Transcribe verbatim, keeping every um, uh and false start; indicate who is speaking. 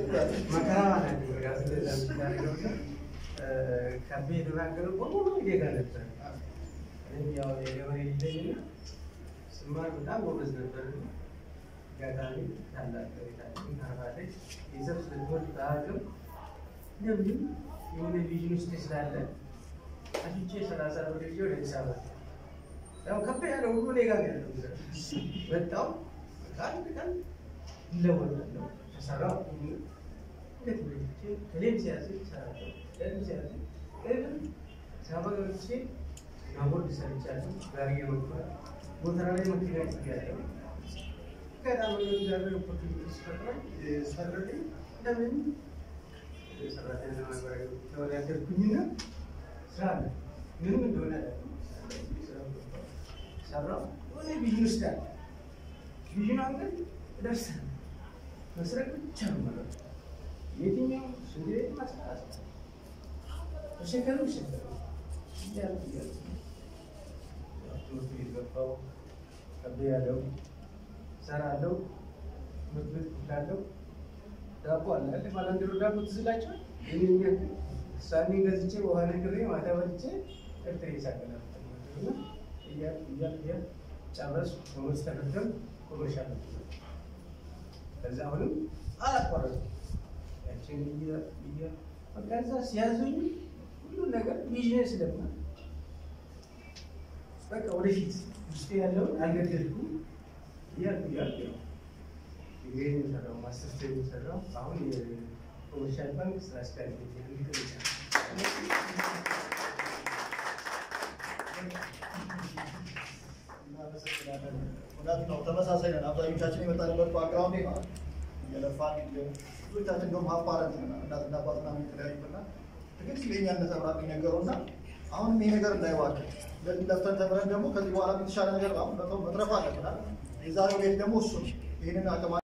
Speaker 1: መከራ ማለት ነው ጋር ስለዚህ ያለው ከቤት ባገሩ በሙሉ ይገለጽ ያው የገበሬ ልጅ ስማር በጣም ጎበዝ ነበር ጋዳሚ ታላቅ ታላቅ ታባለች ይዘፍ ስለሆነ ታገም ለምን የሆነ ቪዥን ውስጥ ስላለ አጥቼ ሰላሳ ብር ይዞ ለሂሳብ ያው ከፍ ያለው ሁሉ ሌጋ ያለው በጣም ካን ካን ለወጣው ተሰራው ለትብልቼ ከሌም ሲያዝ ይሰራል ለሌም ሲያዝ ለምን ሳባዎቼ ናቦርድ ሰርቻለሁ ጋር የመጣ ቦታራ ላይ መጥተህ ያለው ከዳም ያለው ኦፖርቹኒቲ ስፈጥራል ሰረቴ ለምን ሰራተኛ ማህበራዊ ተወዳደርኩኝና ስራ ምንም እንደሆነ ሰራው ወደ ቢዝነስ ጋር ቢዝነስ አንገል ደርሰን መስረቅ ብቻ ነው ማለት የትኛው ስንዴ ማስታወስ ተሸከሩ ሸከሩ ያለ ያለ ያው ይገባው ከበያለው ሰራለው ምትምት ካለው ዳቦ አለ አይደል ማላንድሮ ዳቦ ትዝላችሁ የኛ ሳኒ ገዝቼ ወሃነ ግሬ ማታ ወጥቼ ከርተ ይሳቀላል ያ ያ ያ ጫበስ ወስ ተከተም ኮመርሻል ከዛ አሁንም አላቋረጥ ያቺን ያ ያ በቃዛ ሲያዙኝ ሁሉ ነገር ቢዝነስ ለማ በቃ ወደፊት ውስጥ ያለው አልገደልኩም ያ ያ ይሄን ሰራው ማስተር ሰራው አሁን የኮመርሻል ባንክ ስራ አስኪያጅ ነኝ
Speaker 2: ሁለት ነው ተመሳሳይ ነው አብዛኞቻችን የመጣንበት ባክግራውንድ ነው የለፋን ብዙዎቻችን ደግሞ አባራት እና እናትና አባትና ምትለያዩና ትክክለኛ እንደተብራቅ ነገሩና አሁን ይሄ ነገር እንዳይዋቀ ለፍተን ተምረን ደግሞ ከዚህ በኋላ የተሻለ ነገር አሁን መጥረፍ አለብን የዛሬው ቤት ደግሞ እሱ ይሄንን አቀማ